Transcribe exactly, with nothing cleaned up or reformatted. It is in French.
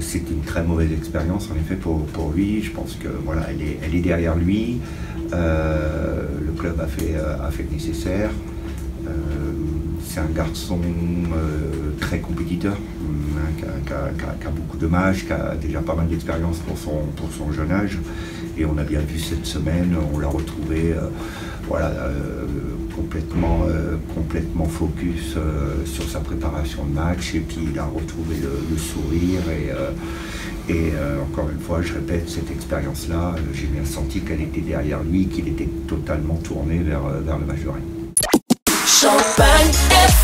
c'était une très mauvaise expérience en effet pour, pour lui. Je pense que voilà, elle est, elle est derrière lui. Euh, le club a fait, a fait le nécessaire. Euh, c'est un garçon euh, très compétiteur, hein, qui, a, qui, a, qui, a, qui a beaucoup de matchs, qui a déjà pas mal d'expérience pour son, pour son jeune âge. Et on a bien vu cette semaine, on l'a retrouvé euh, voilà, euh, complètement, euh, complètement focus euh, sur sa préparation de match. Et puis il a retrouvé le, le sourire. Et, euh, et euh, encore une fois, je répète, cette expérience-là, euh, j'ai bien senti qu'elle était derrière lui, qu'il était totalement tourné vers, vers le match de Rennes. Champagne F